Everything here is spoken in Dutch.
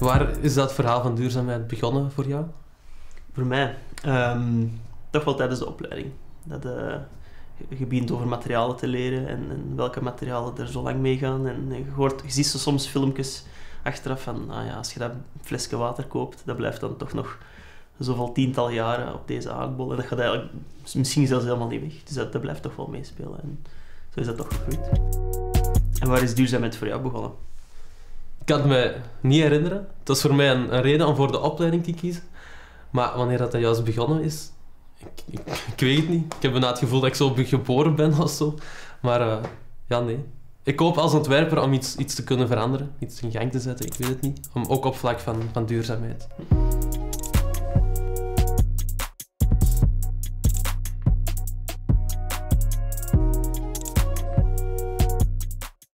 Waar is dat verhaal van duurzaamheid begonnen voor jou? Voor mij? Toch wel tijdens de opleiding. Je begint over materialen te leren en welke materialen er zo lang meegaan. En je ziet zo soms filmpjes achteraf van, als je dat flesje water koopt, dat blijft dan toch nog zoveel tiental jaren op deze aardbol. En dat gaat eigenlijk misschien zelfs helemaal niet weg. Dus dat blijft toch wel meespelen. En zo is dat toch gegroeid. En waar is duurzaamheid voor jou begonnen? Ik kan het me niet herinneren. Het was voor mij een reden om voor de opleiding te kiezen. Maar wanneer dat juist begonnen is, ik weet het niet. Ik heb bijna het gevoel dat ik zo geboren ben of zo. Maar nee. Ik hoop als ontwerper om iets te kunnen veranderen. Iets in gang te zetten, ik weet het niet. Ook op vlak van duurzaamheid.